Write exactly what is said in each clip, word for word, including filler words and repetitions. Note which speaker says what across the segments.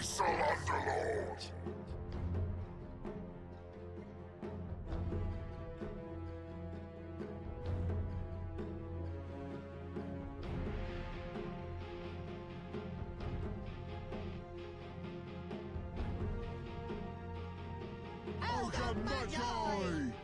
Speaker 1: Diesel Underlord!
Speaker 2: Ogre Magi!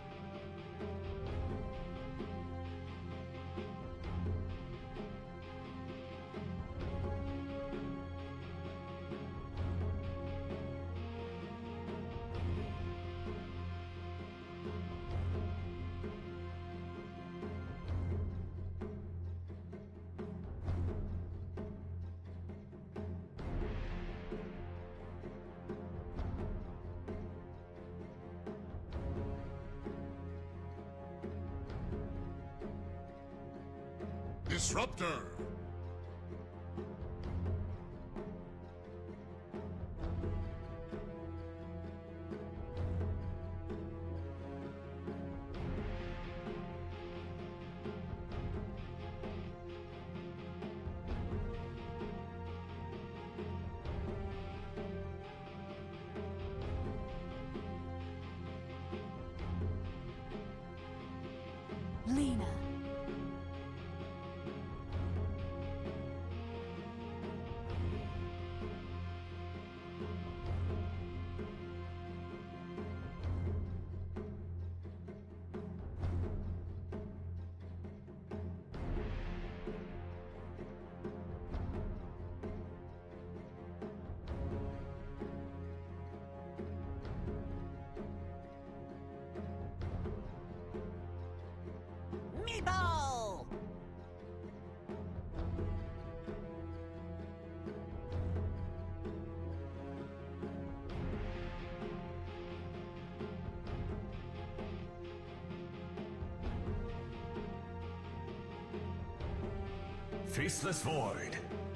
Speaker 1: Disruptor!
Speaker 3: Lena.
Speaker 4: Meatball!
Speaker 5: Faceless Void.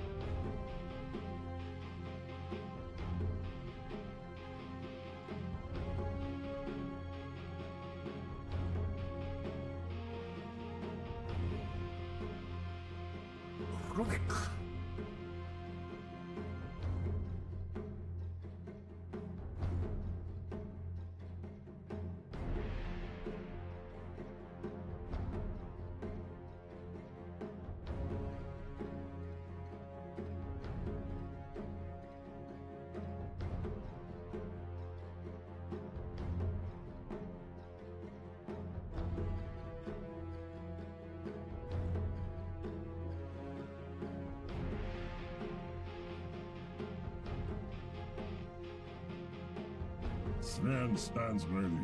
Speaker 2: Sven stands ready.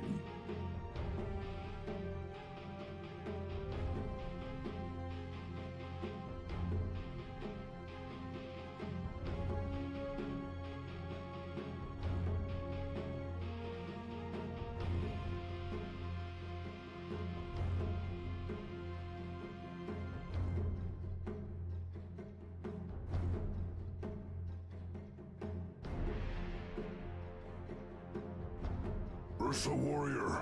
Speaker 1: Ursa Warrior.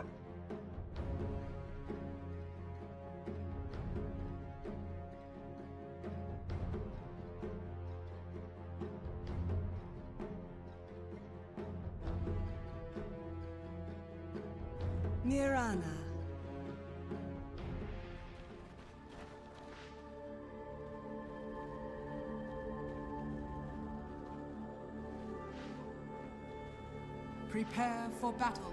Speaker 3: Mirana. Prepare for battle.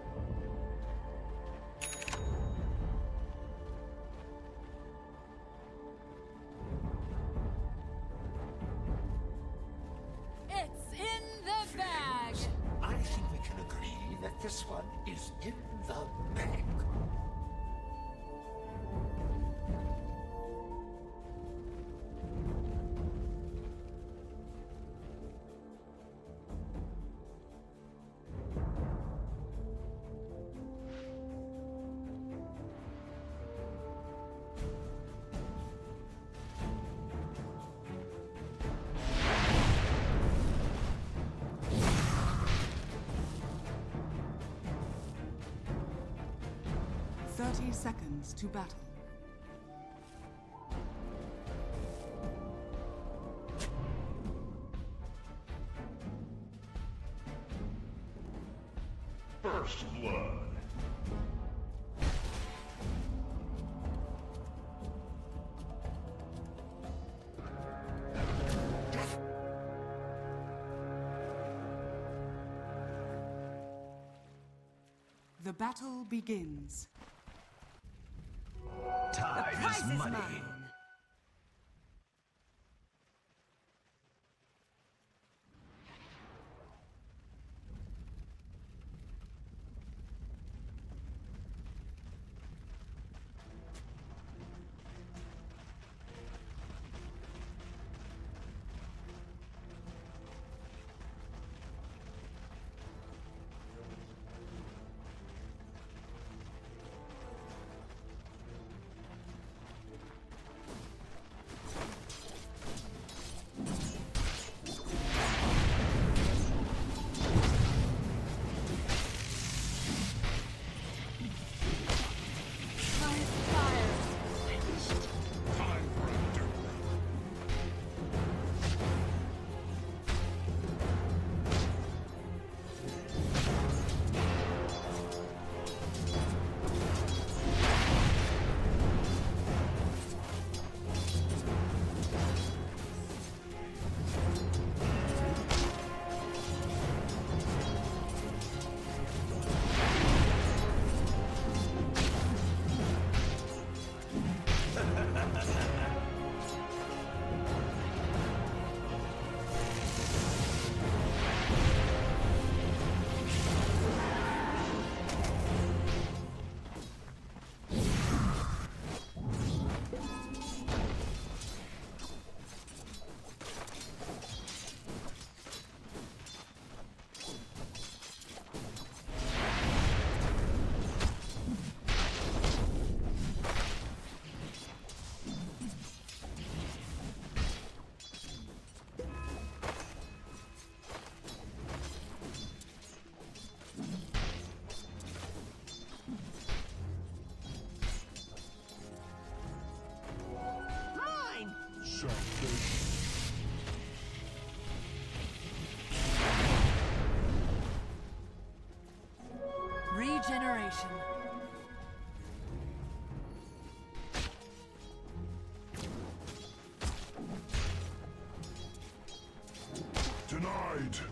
Speaker 4: It's in the bag!
Speaker 6: I think we can agree that this one is in the bag.
Speaker 3: Thirty seconds to battle. battle begins.
Speaker 5: Time
Speaker 3: The prize
Speaker 5: is
Speaker 3: is
Speaker 5: money.
Speaker 3: mine.
Speaker 4: Regeneration.
Speaker 1: Denied.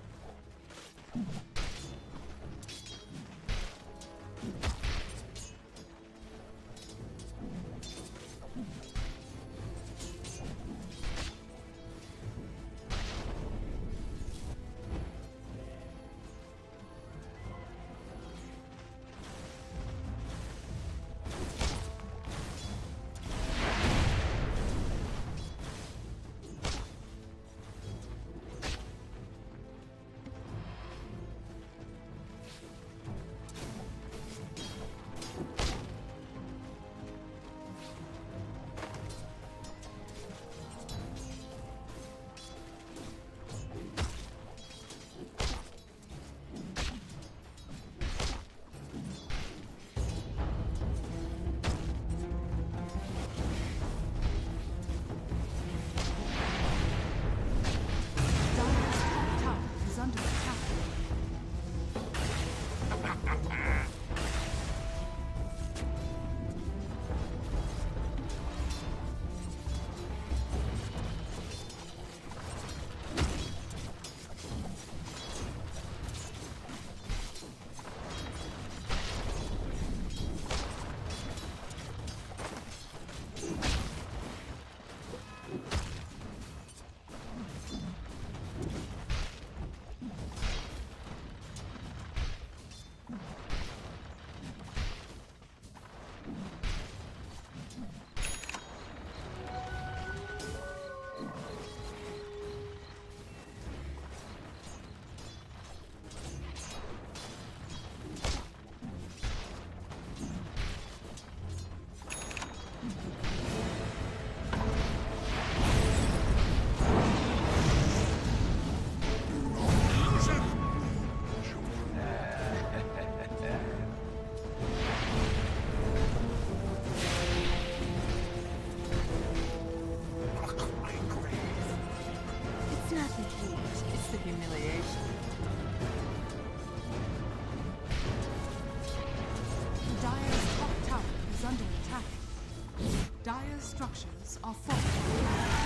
Speaker 3: Dire's structures are fortified.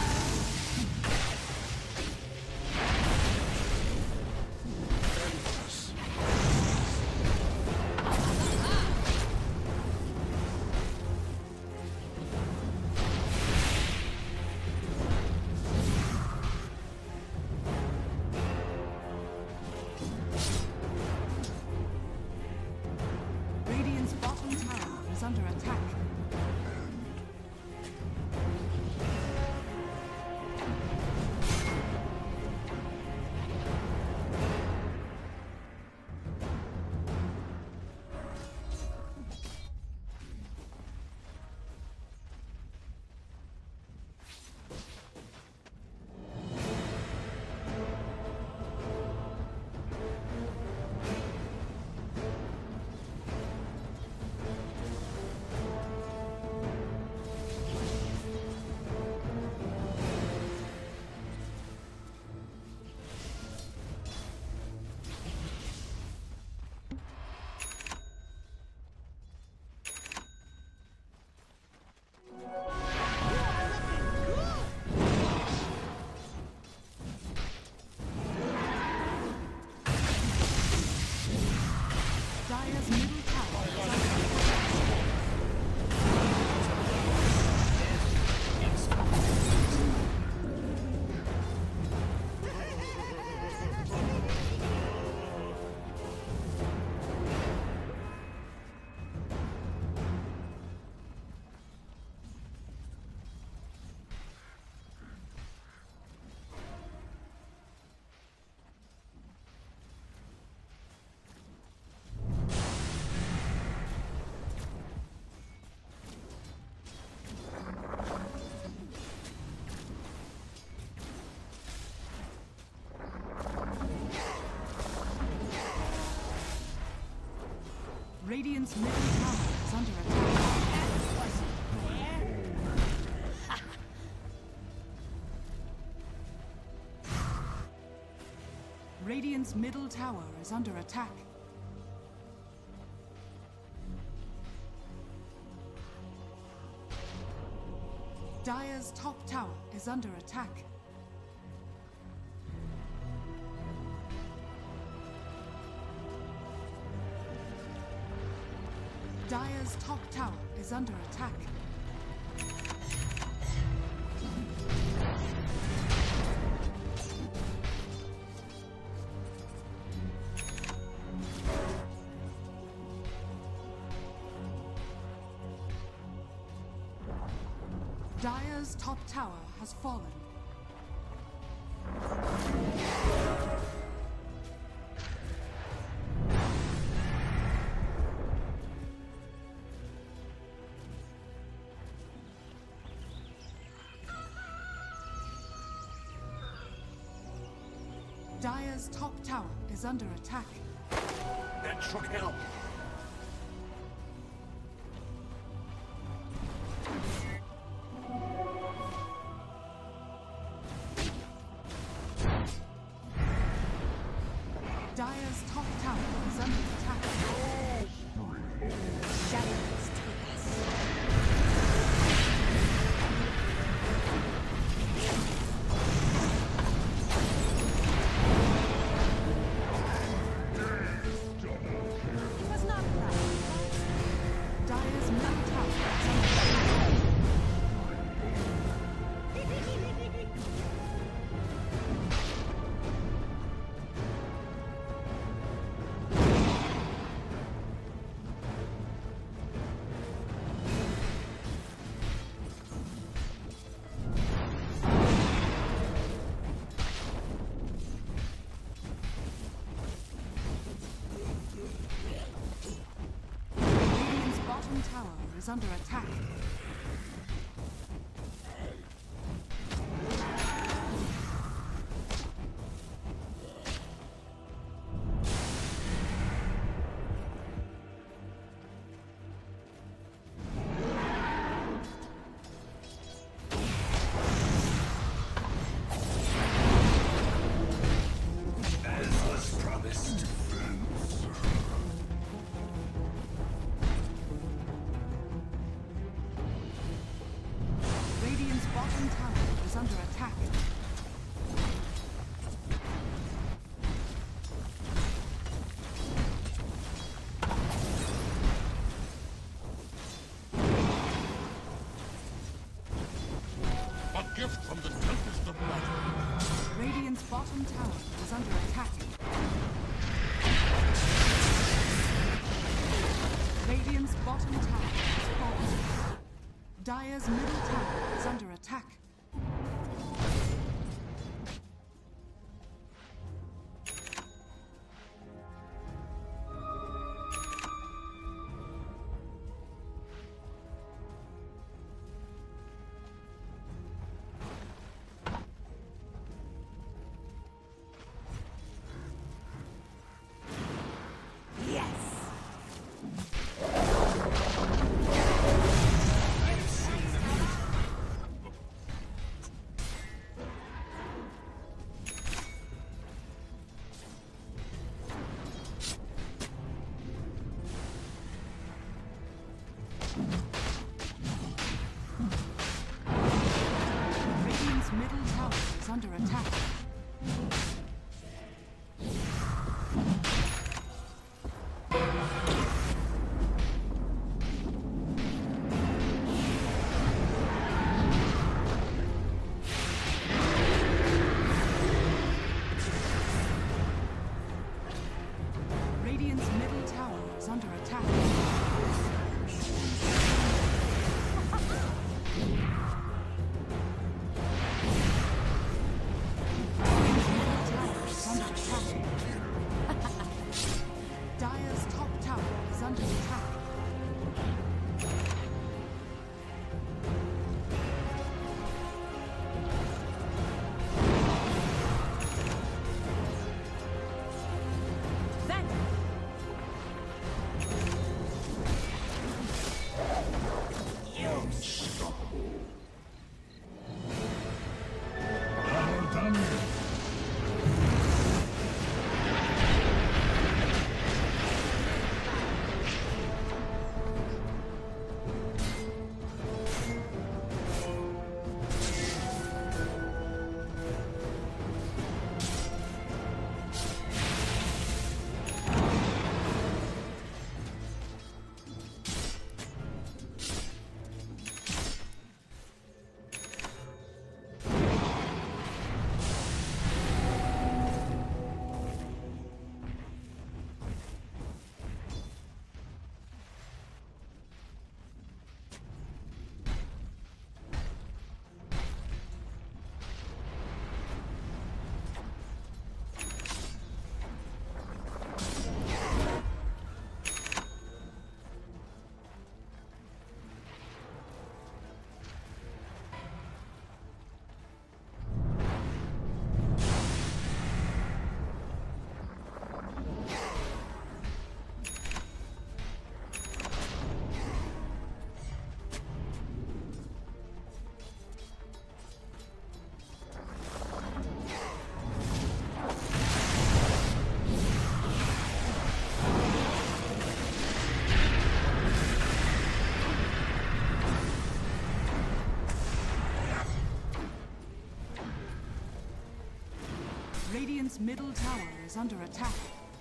Speaker 3: Radiant's middle tower is under attack. Radiant's middle tower is under attack. Dire's top tower is under attack. Dire's top tower is under attack. Dire's top tower has fallen. Dire's top tower is under attack.
Speaker 6: That should help.
Speaker 3: Dire's top tower is under attack.
Speaker 4: Shadows take us. Was not right.
Speaker 3: Dire's middle tower is under attack. Radiant's bottom tower is under attack.
Speaker 5: As was promised.
Speaker 3: Radiant's bottom tower is under attack.
Speaker 1: A gift from the tempest of light.
Speaker 3: Radiant's bottom tower is under attack. Radiant's bottom tower is fallen. Dire's middle tower is under attack. Radiant's middle tower is under attack. Radiant's middle tower is under attack. Radiant's middle tower is under attack.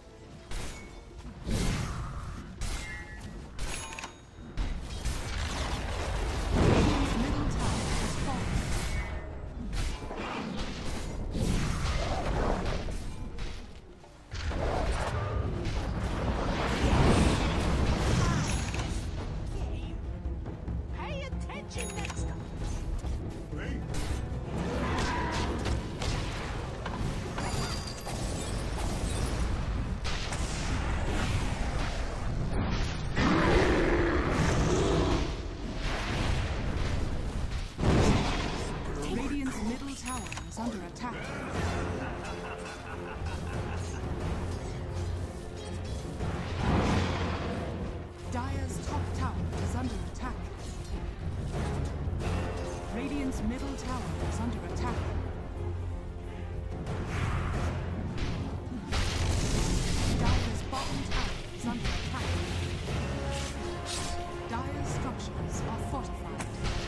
Speaker 3: Radiant's middle tower has fallen.
Speaker 4: Pay attention next time.
Speaker 3: Radiant's middle tower is under attack. Dire's top tower is under attack. Radiant's middle tower is under attack. Dire's bottom tower is under attack. Dire's structures are fortified.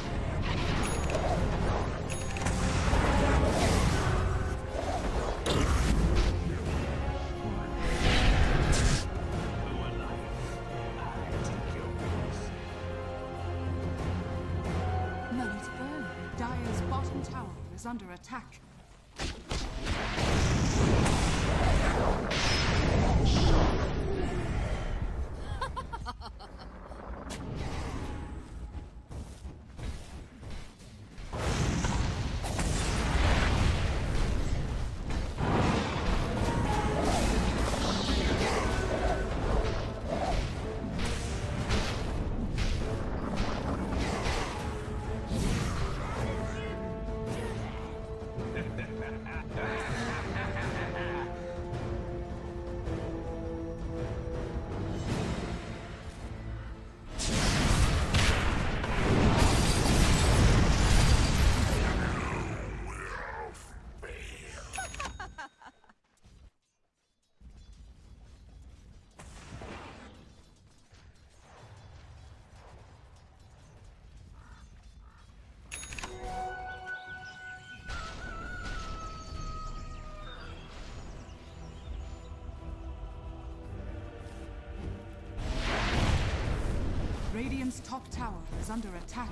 Speaker 4: Money to burn.
Speaker 3: Dire's bottom tower is under attack. Radiant's top tower is under attack.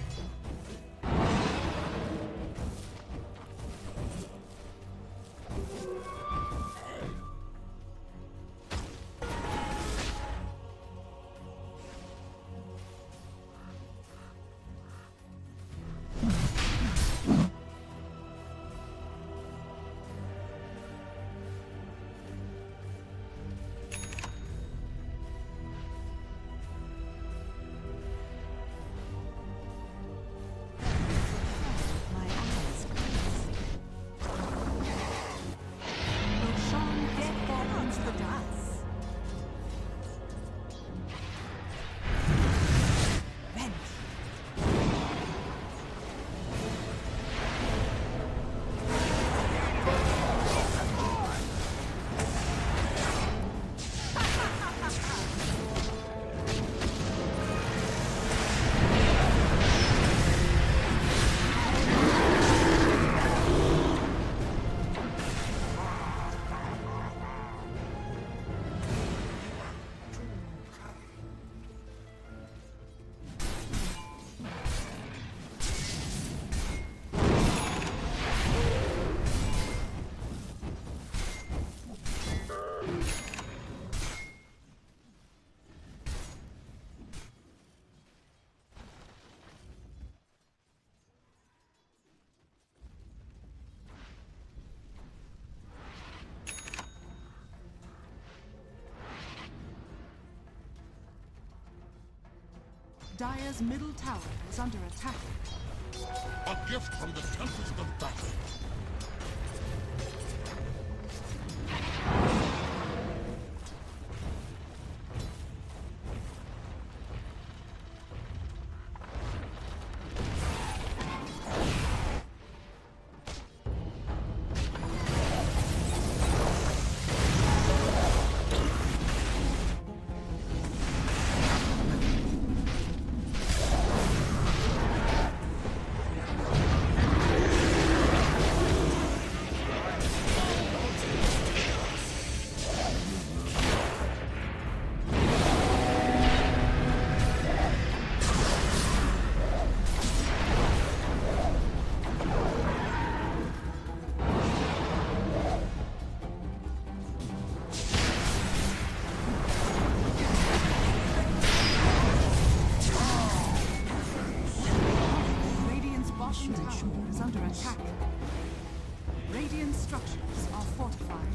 Speaker 4: My eyes closed.
Speaker 3: Roshan has fallen to the dust.
Speaker 4: Rent.
Speaker 3: Dire's middle tower is under attack.
Speaker 1: A gift from the Tempest of Battle.
Speaker 3: bottom tower is under attack. Radiant structures are fortified.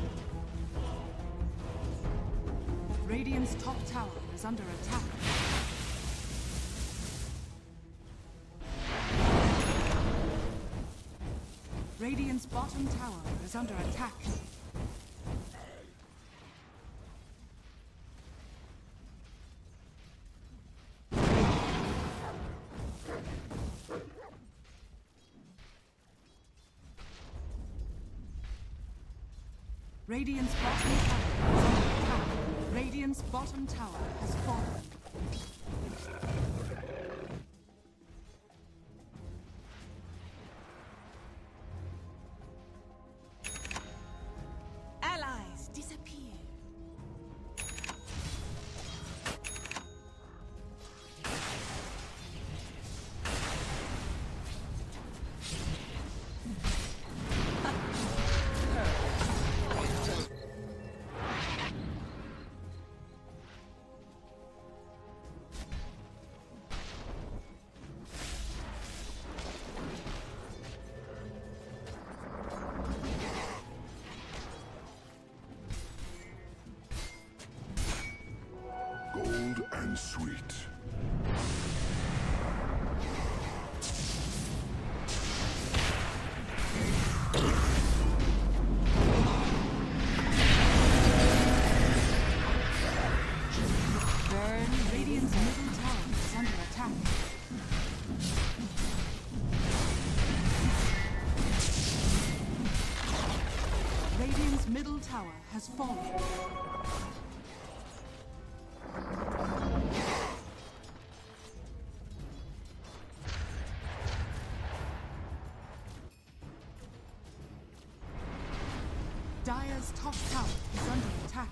Speaker 3: Radiant's top tower is under attack. Radiant's bottom tower is under attack. Radiant's bottom tower is under attack. Radiant's bottom tower has fallen.
Speaker 4: Allies disappear.
Speaker 2: Gold and sweet.
Speaker 3: Burn. Radiant's middle tower is under attack. Radiant's middle tower has fallen. Dire's top tower is under attack.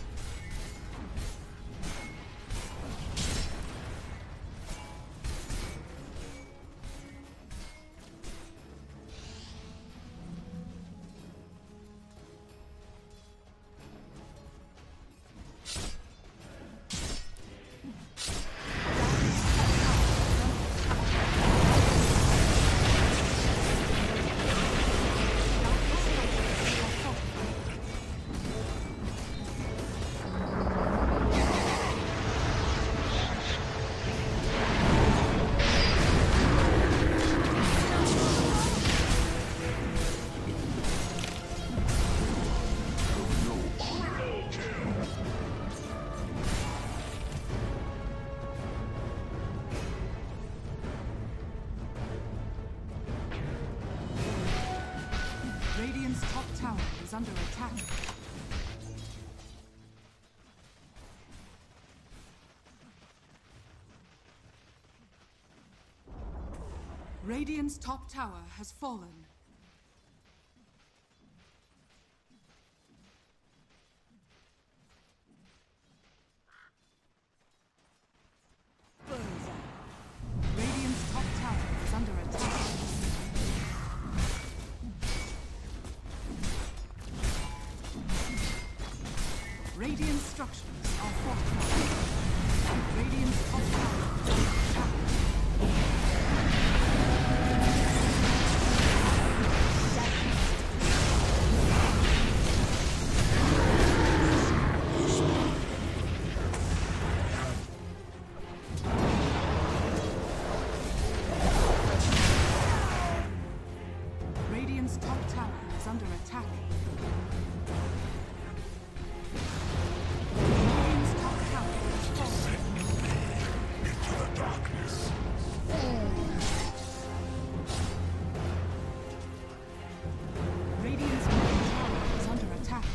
Speaker 3: Radiant's top tower is under attack. Radiant's top tower has fallen. Radiant's top tower is under attack. Radiant structures are fortified. Radiant's top tower is under attack. Radiant's top tower is under attack. Radiant's top tower is falling.
Speaker 2: Into the darkness.
Speaker 3: Radiant's middle tower is under attack.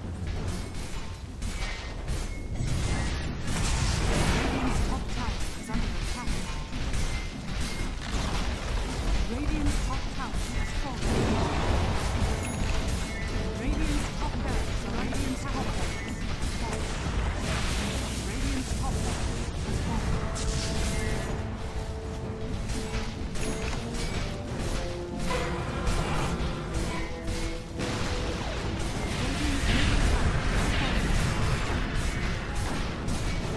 Speaker 3: Radiant's top tower is under attack. Radiant's top tower has fallen. Radiant's top barracks are Radiant's top barracks has fallen. Radiant's top barracks has fallen. Radiant's middle tower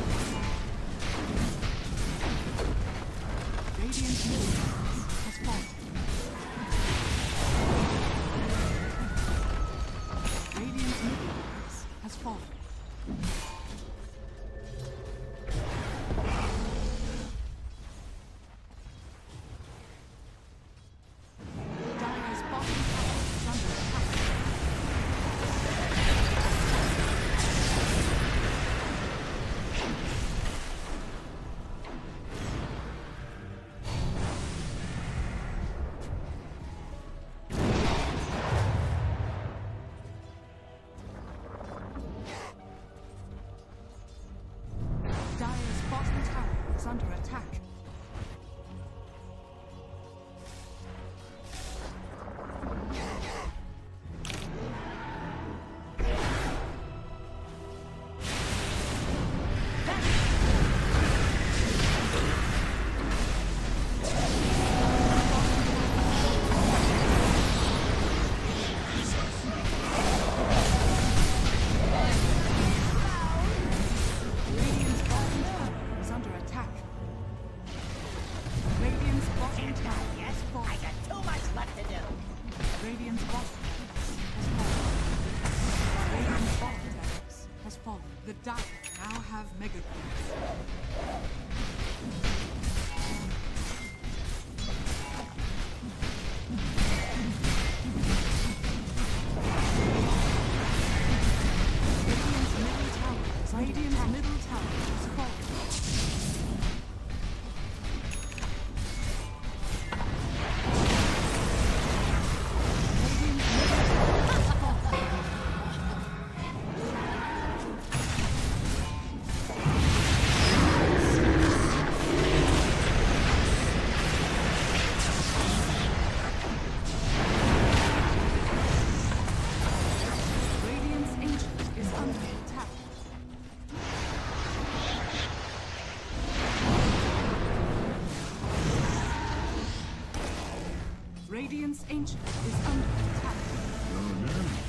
Speaker 3: has fallen. Radiant's middle tower has fallen. Radiant's bottom has fallen. Radiant's bottom barracks has fallen. The Dire now have mega creeps. Radiant's middle tower is falling. Radiant's ancient is under attack. Radiant's ancient is under attack.
Speaker 2: Your name